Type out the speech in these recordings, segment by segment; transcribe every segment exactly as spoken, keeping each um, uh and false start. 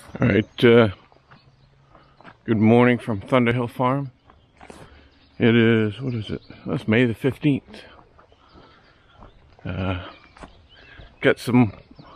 All right, uh, good morning from Thunderhill Farm. It is, what is it? That's May the fifteenth. Uh, got some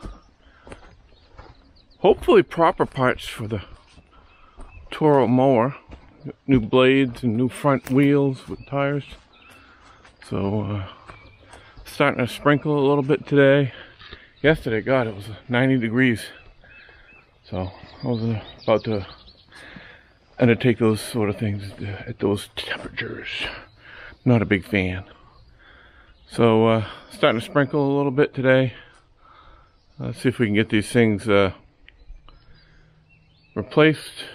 hopefully proper parts for the Toro mower. New blades and new front wheels with tires. So, uh, starting to sprinkle a little bit today. Yesterday, God, it was ninety degrees. So I was about to undertake those sort of things at those temperatures. Not a big fan. So uh, starting to sprinkle a little bit today. Let's see if we can get these things uh, replaced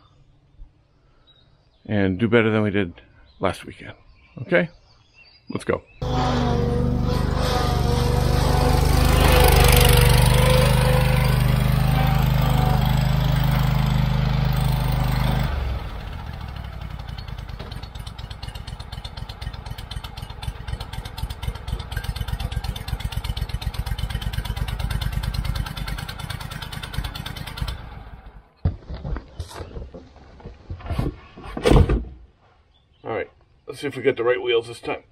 and do better than we did last weekend. Okay, let's go. Let's see if we get the right wheels this time.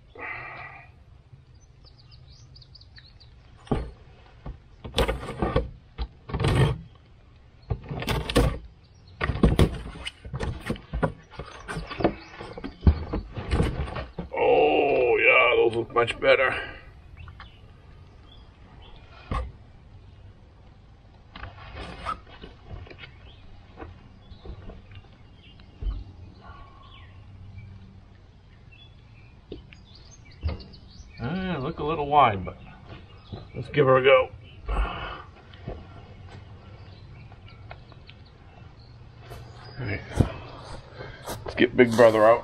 Oh yeah, those look much better. Uh, look a little wide, but let's give her a go. Alright, let's get Big Brother out.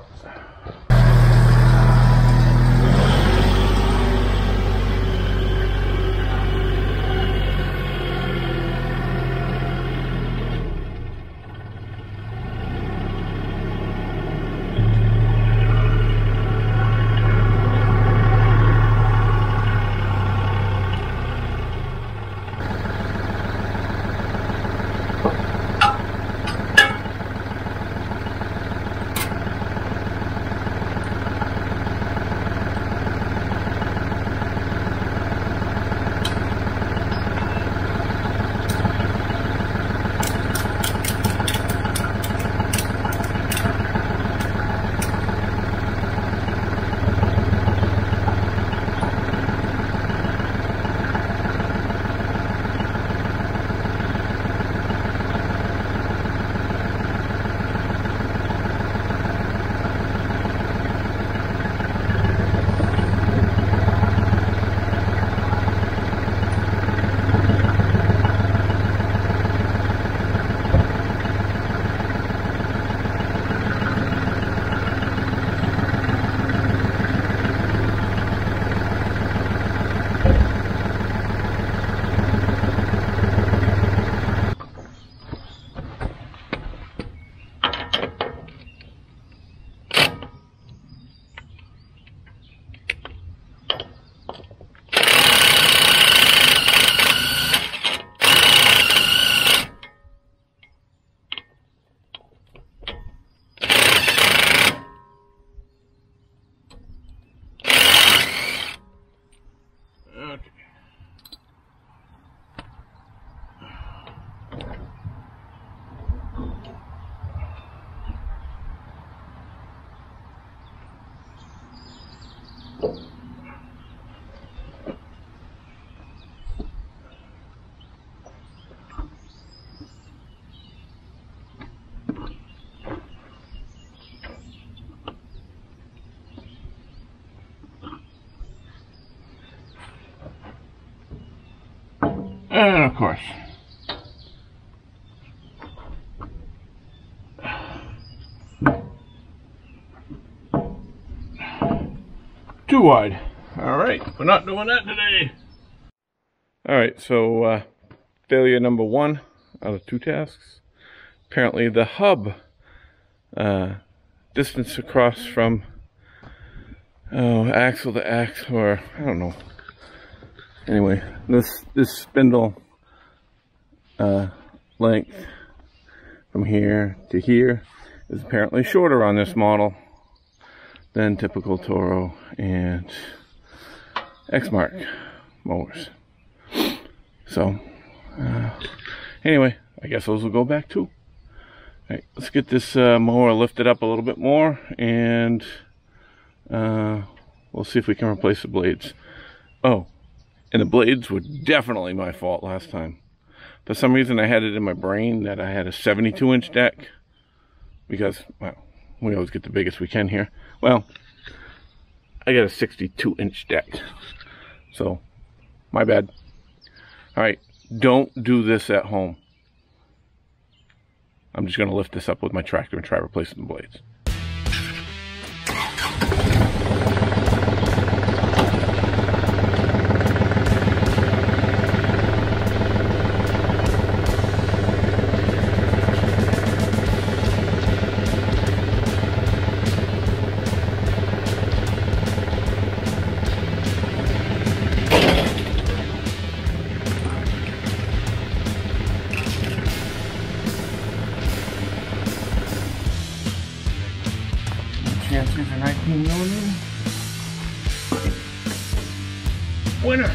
And of course, too wide. All right, we're not doing that today. All right, so uh, failure number one out of two tasks. Apparently the hub uh, distance across from oh, axle to axle, or I don't know. Anyway, this this spindle uh, length from here to here is apparently shorter on this model than typical Toro and X-Mark mowers. So, uh, anyway, I guess those will go back too. All right, let's get this uh, mower lifted up a little bit more, and uh, we'll see if we can replace the blades. Oh, and the blades were definitely my fault last time. For some reason, I had it in my brain that I had a seventy-two inch deck, because, well, we always get the biggest we can here. Well, I got a sixty-two inch deck, so my bad. All right, don't do this at home. I'm just going to lift this up with my tractor and try replacing the blades. Chances are nineteen millimeter. Winner.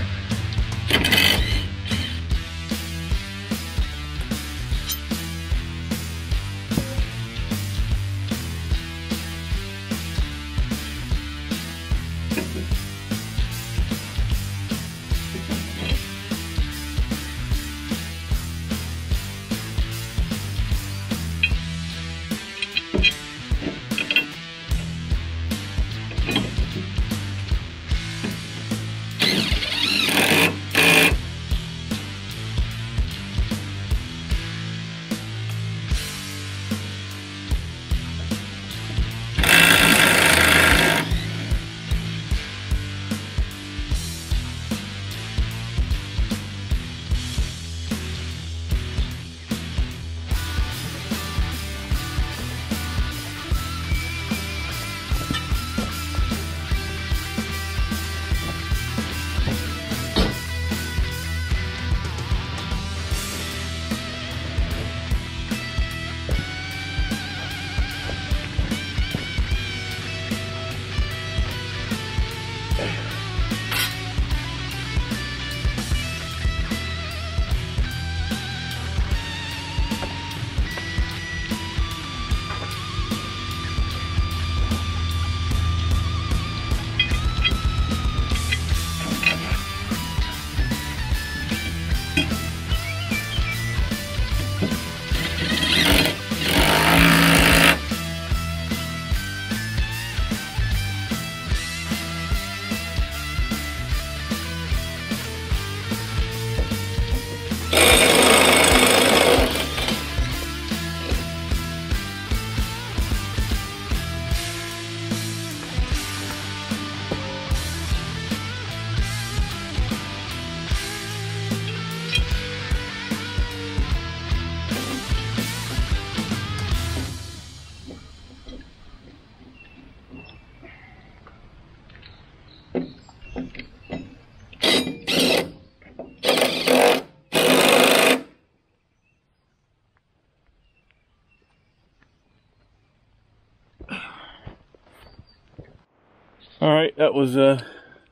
Alright, that was uh,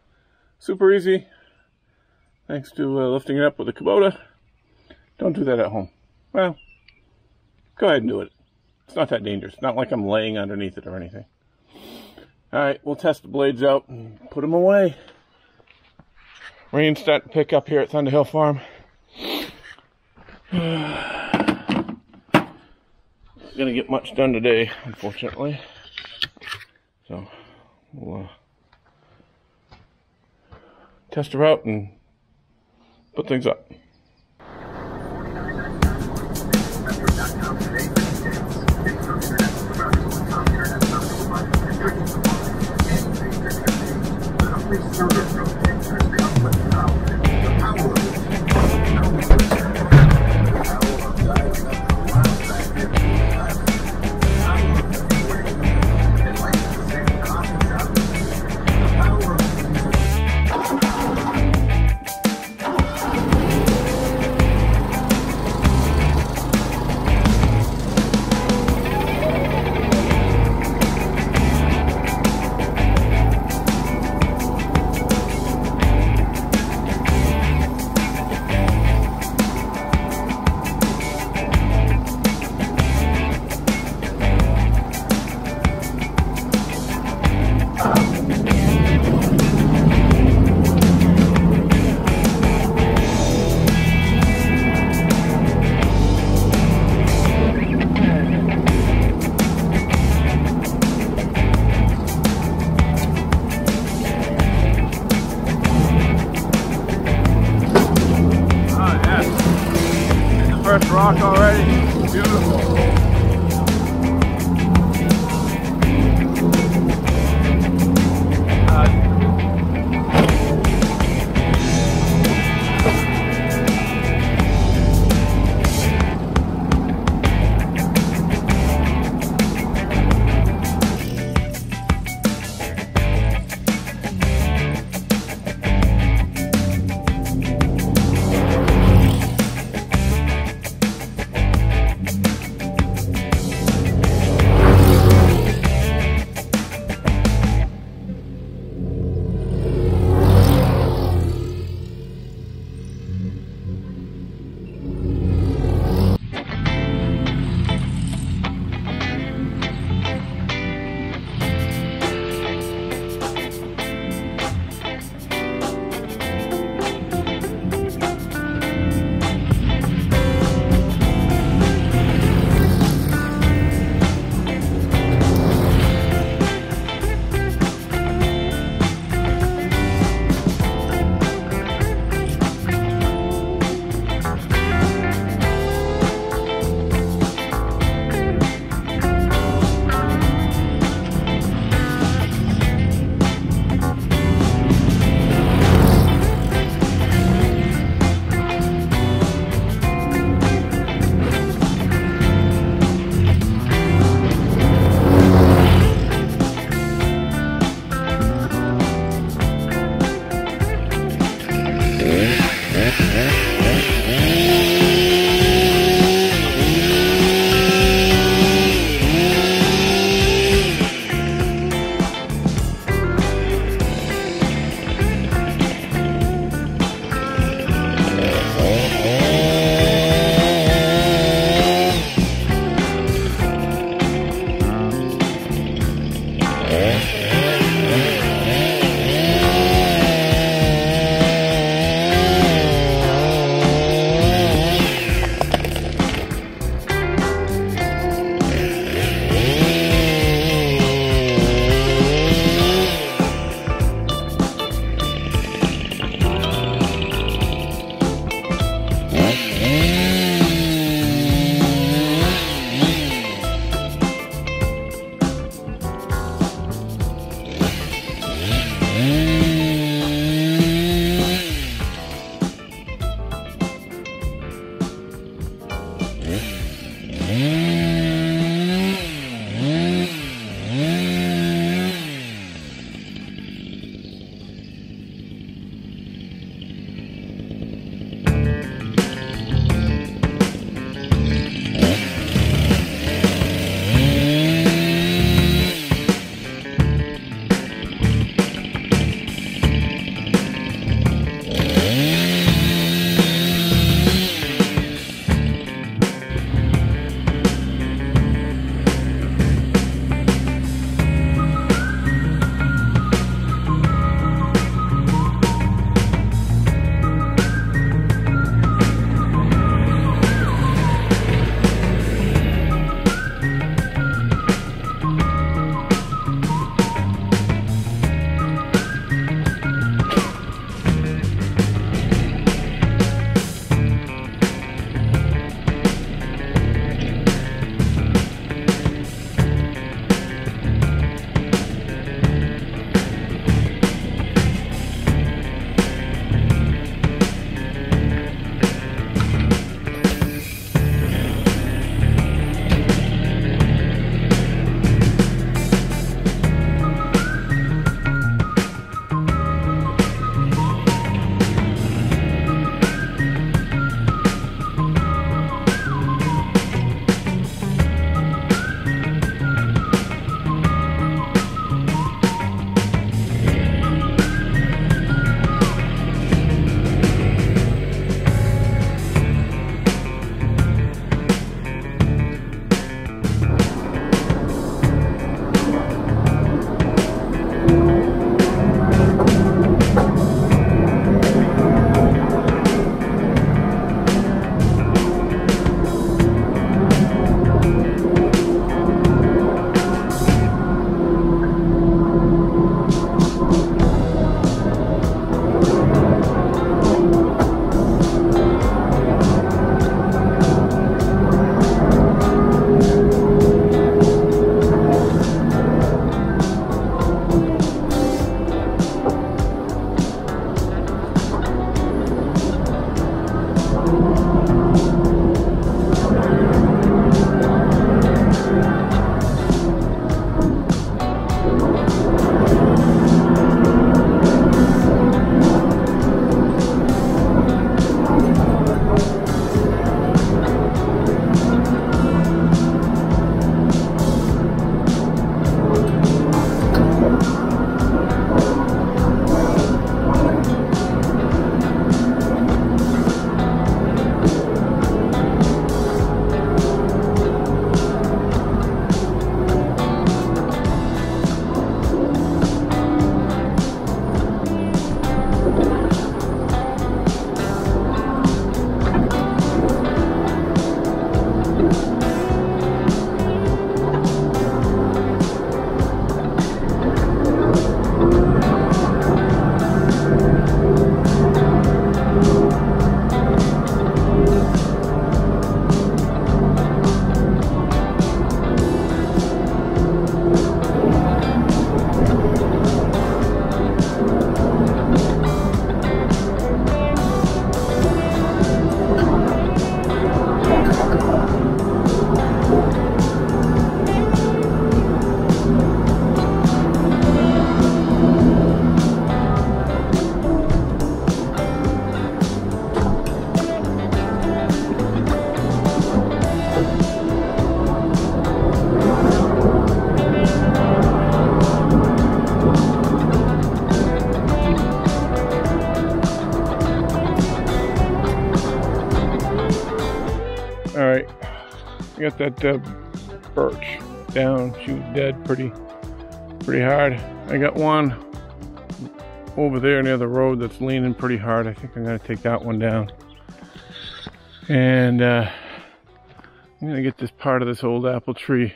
super easy. Thanks to uh, lifting it up with a Kubota. Don't do that at home. Well, go ahead and do it. It's not that dangerous. Not like I'm laying underneath it or anything. Alright, we'll test the blades out and put them away. Rain's starting to pick up here at Thunder Hill Farm. Not gonna get much done today, unfortunately. So we'll uh, test her out and put things up. first rock already. Beautiful. All right, I got that uh, birch down. She was dead pretty, pretty hard. I got one over there near the road that's leaning pretty hard. I think I'm gonna take that one down. And uh, I'm gonna get this part of this old apple tree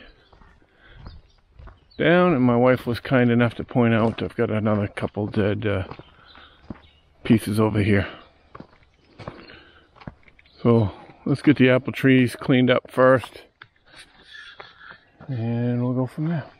down. And my wife was kind enough to point out I've got another couple dead uh, pieces over here. So let's get the apple trees cleaned up first, and we'll go from there.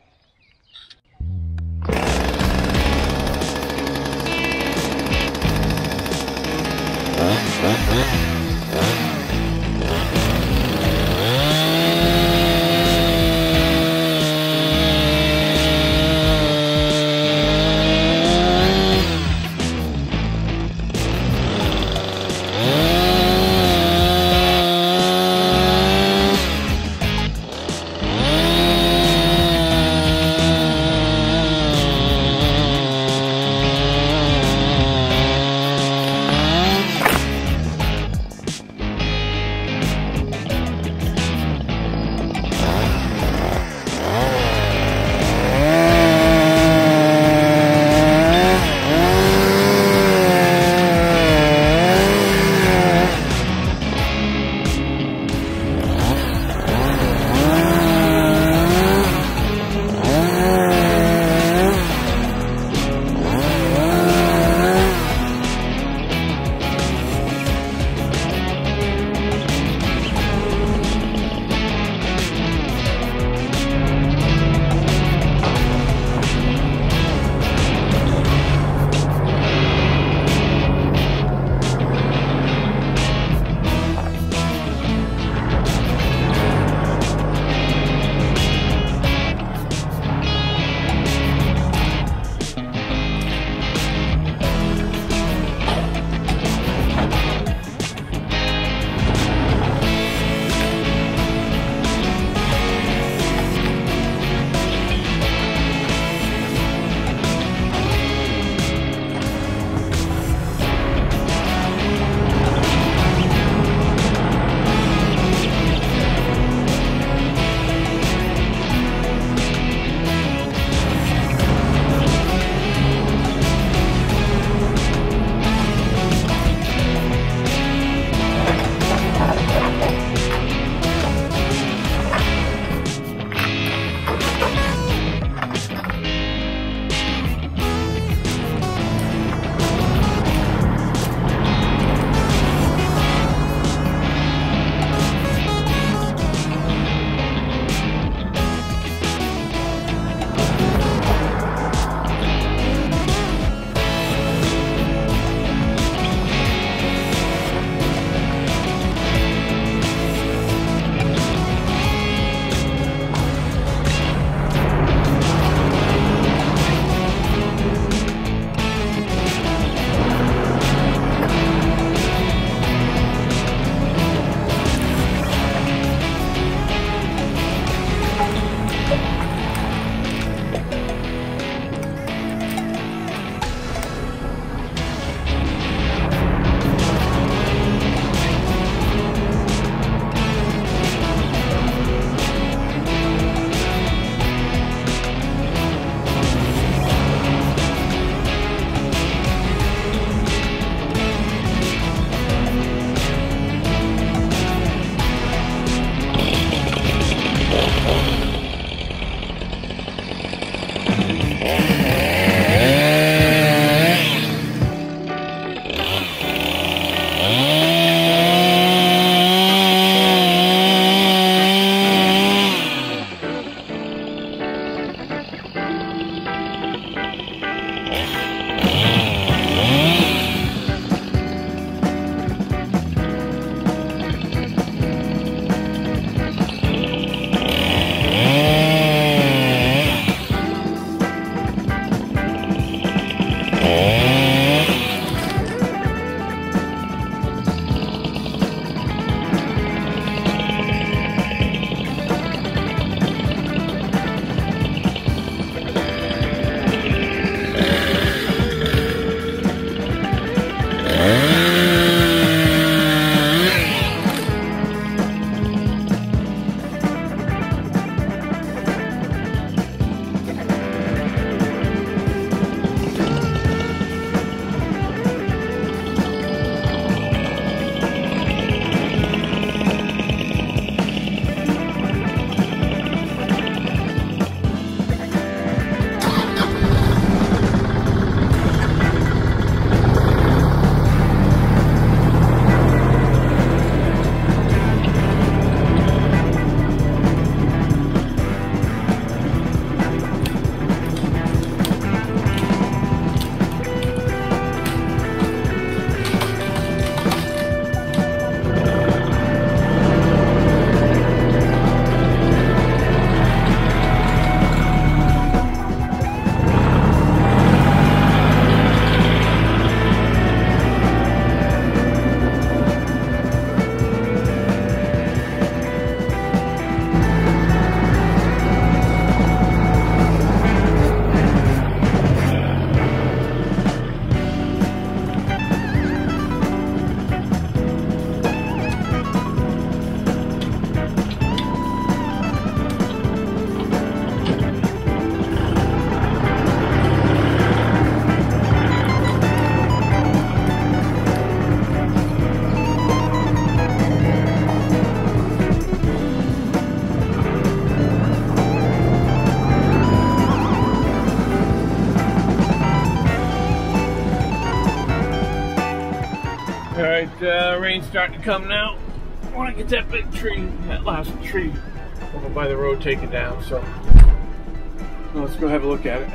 uh, rain's starting to come now. I want to get that big tree, that last tree over by the road taken down. So well, let's go have a look at it.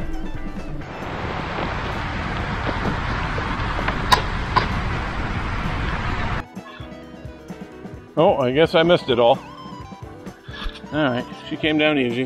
Oh, I guess I missed it all. Alright, she came down easy.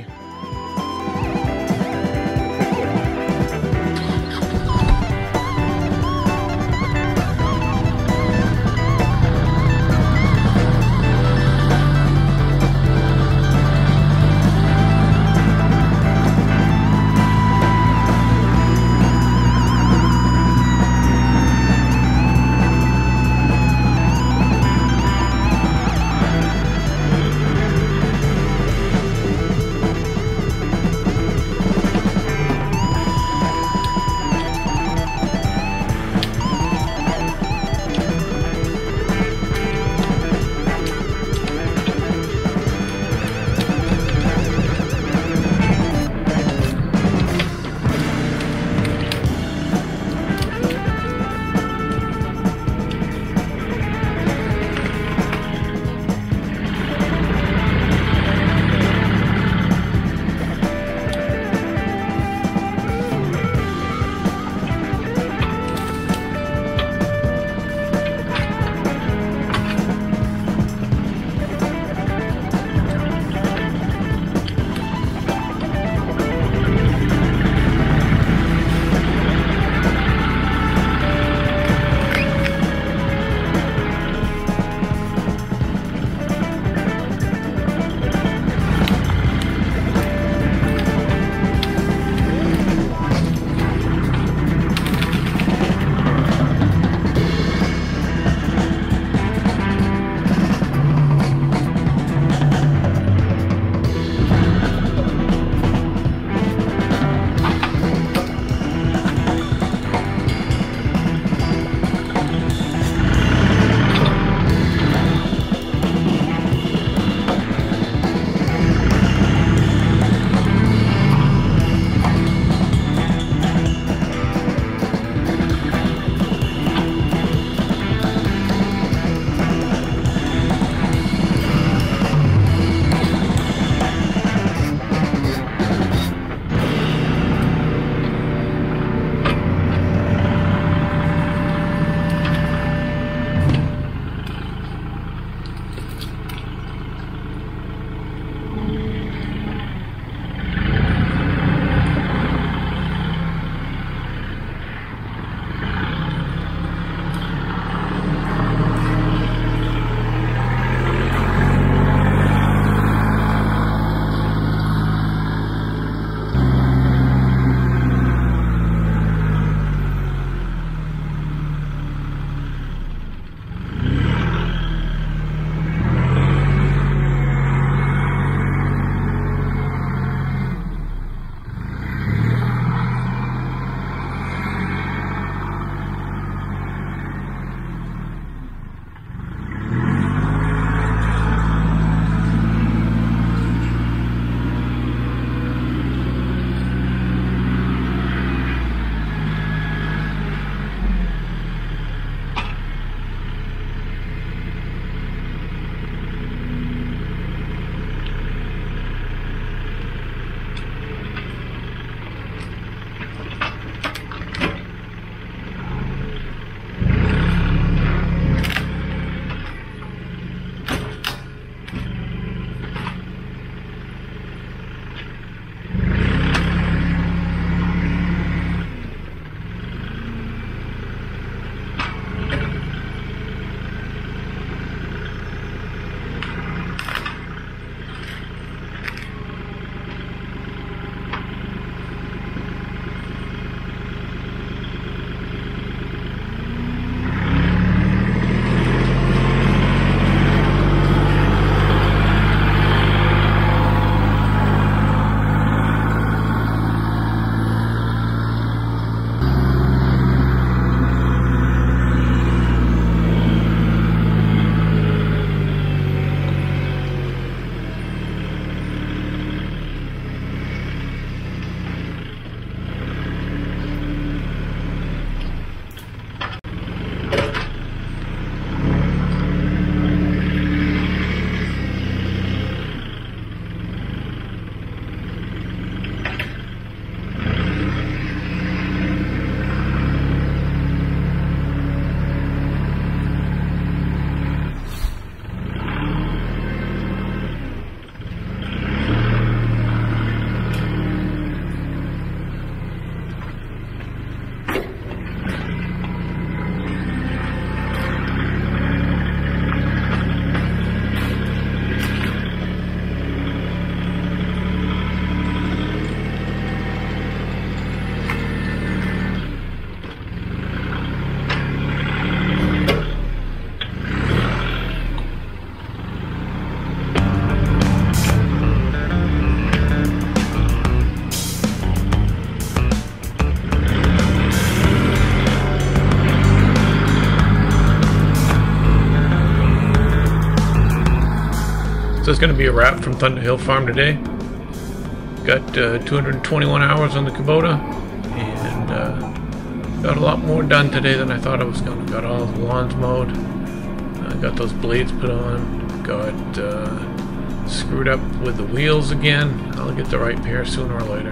So it's going to be a wrap from Thunder Hill Farm today. Got uh, two hundred twenty-one hours on the Kubota, and uh, got a lot more done today than I thought I was going to. Got all the lawns mowed, uh, got those blades put on, got uh, screwed up with the wheels again. I'll get the right pair sooner or later.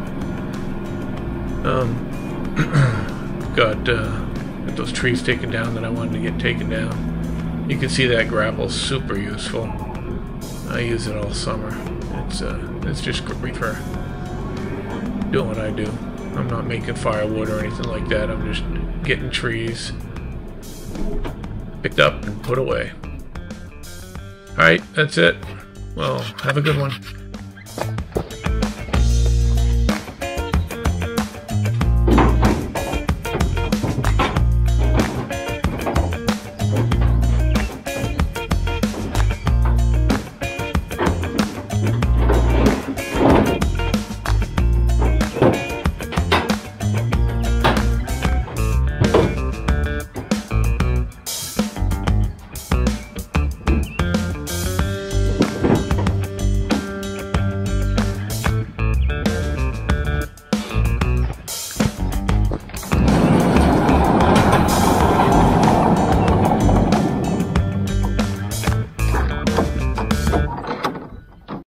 Um, got, uh, got those trees taken down that I wanted to get taken down. You can see that Grapple is super useful. I use it all summer. It's uh, it's just great for doing what I do. I'm not making firewood or anything like that. I'm just getting trees picked up and put away. Alright, that's it. Well, have a good one.